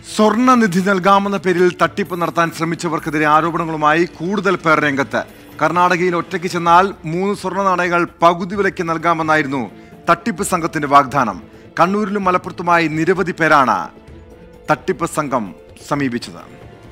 സ്വർണ്ണനിധി നൽകാമെന്ന പേരിൽ തട്ടിപ്പ് നടത്താൻ ശ്രമിച്ചവർക്കെതിരെ ആരോപണങ്ങളുമായി കൂടുതൽ പേർ രംഗത്ത്. കർണാടകയിൽ ഒറ്റയ്ക്ക് ചെന്നാൽ 3 സ്വർണ്ണ നാണയങ്ങൾ പകുതി വിലയ്ക്ക് നൽകാമെന്നായിരുന്നു തട്ടിപ്പ് സംഘത്തിന്റെ വാഗ്ദാനം. കണ്ണൂരിലും മലപ്പുറത്തുമായി നിരവധി പേരാണ് തട്ടിപ്പ് സംഘം സമീപിച്ചത്.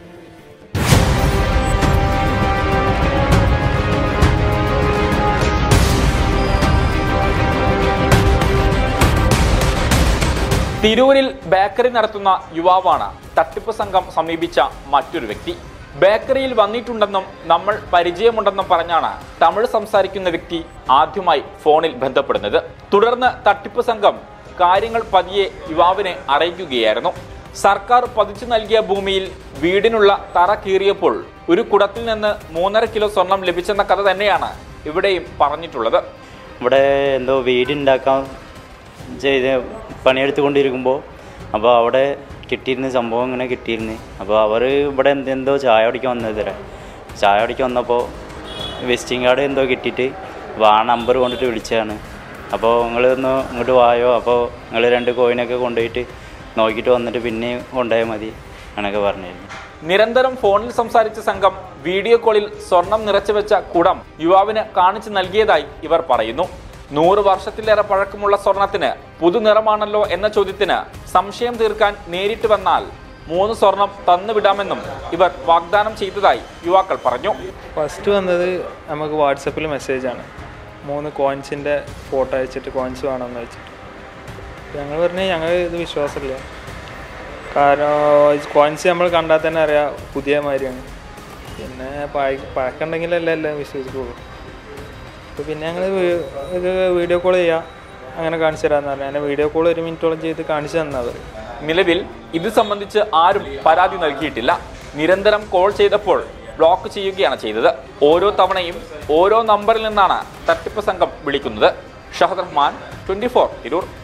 തിരൂരിൽ ബേക്കറി നടത്തുന്ന യുവാവാണ് തട്ടിപ്പ് സംഘം സമീപിച്ച മറ്റൊരു വ്യക്തി. ബേക്കറിയിൽ വന്നിട്ടുണ്ടെന്നും നമ്മൾ പരിചയമുണ്ടെന്നും പറഞ്ഞാണ് തമിഴ് സംസാരിക്കുന്ന വ്യക്തി ആദ്യമായി ഫോണിൽ ബന്ധപ്പെടുന്നത്. തുടർന്ന് തട്ടിപ്പ് സംഘം കാര്യങ്ങൾ പതിയെ യുവാവിനെ അറിയിക്കുകയായിരുന്നു. സർക്കാർ പതിച്ചു നൽകിയ ഭൂമിയിൽ വീടിനുള്ള തറ കീറിയപ്പോൾ ഒരു കുടത്തിൽ നിന്ന് 3.5 കിലോ സ്വർണം ലഭിച്ചെന്ന കഥ തന്നെയാണ് ഇവിടെയും പറഞ്ഞിട്ടുള്ളത്. ഇവിടെ എന്തോ വീടുണ്ടാക്കാൻ ചെയ്ത് പണിയെടുത്തുകൊണ്ടിരിക്കുമ്പോൾ അപ്പോൾ അവിടെ കിട്ടിയിരുന്ന സംഭവം ഇങ്ങനെ കിട്ടിയിരുന്നു. അപ്പോൾ അവർ ഇവിടെ എന്തോ ചായ കുടിക്കാൻ വന്നതരാ. ചായ കുടിക്കാൻ വന്നപ്പോൾ വിസിറ്റിംഗ് കാർഡ് എന്തോ കിട്ടിയിട്ട് ആ നമ്പർ കൊണ്ടിട്ട് വിളിച്ചതാണ്. അപ്പോൾ നിങ്ങളൊന്ന് ഇങ്ങോട്ട് വായോ, അപ്പോൾ നിങ്ങൾ 2 കോയിനൊക്കെ കൊണ്ടുപോയിട്ട് നോക്കിയിട്ട് വന്നിട്ട് പിന്നെ കൊണ്ടുപോയാൽ മതി എന്നൊക്കെ പറഞ്ഞിരുന്നു. നിരന്തരം ഫോണിൽ സംസാരിച്ച സംഘം വീഡിയോ കോളിൽ സ്വർണം നിറച്ചു വെച്ച കുടം യുവാവിന് കാണിച്ചു നൽകിയതായി ഇവർ പറയുന്നു. 100 വർഷത്തിലേറെ പഴക്കമുള്ള സ്വർണത്തിന് പുതുനിറമാണല്ലോ എന്ന ചോദ്യത്തിന് സംശയം തീർക്കാൻ നേരിട്ട് വന്നാൽ 3 സ്വർണം തന്നുവിടാമെന്നും ഇവർ വാഗ്ദാനം ചെയ്തതായി യുവാക്കൾ പറഞ്ഞു. ഫസ്റ്റ് വന്നത് നമുക്ക് വാട്സപ്പിൽ മെസ്സേജാണ്. 3 കോയിൻസിൻ്റെ ഫോട്ടോ അയച്ചിട്ട് കോയിൻസ് വേണമെന്ന് വെച്ചിട്ട് ഞങ്ങൾ പറഞ്ഞു ഞങ്ങൾ ഇത് വിശ്വാസമില്ല. കാരണം കോയിൻസ് നമ്മൾ കണ്ടാൽ തന്നെ അറിയാം പുതിയ മാതിരിയാണ്. പിന്നെ പഴക്കമുണ്ടെങ്കിലല്ലേ എല്ലാം വിശ്വസിക്കുള്ളൂ. അപ്പോൾ പിന്നെ ഞങ്ങൾ ഇത് വീഡിയോ കോൾ ചെയ്യാം, അങ്ങനെ കാണിച്ചു തരാമെന്ന് പറഞ്ഞു. അങ്ങനെ വീഡിയോ കോൾ 1 മിനിറ്റോളം ചെയ്ത് കാണിച്ചു തന്നത്. നിലവിൽ ഇത് സംബന്ധിച്ച് ആരും പരാതി നൽകിയിട്ടില്ല. നിരന്തരം കോൾ ചെയ്തപ്പോൾ ബ്ലോക്ക് ചെയ്യുകയാണ് ചെയ്തത്. ഓരോ തവണയും ഓരോ നമ്പറിൽ നിന്നാണ് തട്ടിപ്പ് സംഘം വിളിക്കുന്നത്. ഷഹദ് റഹ്മാൻ, 24 തിരൂർ.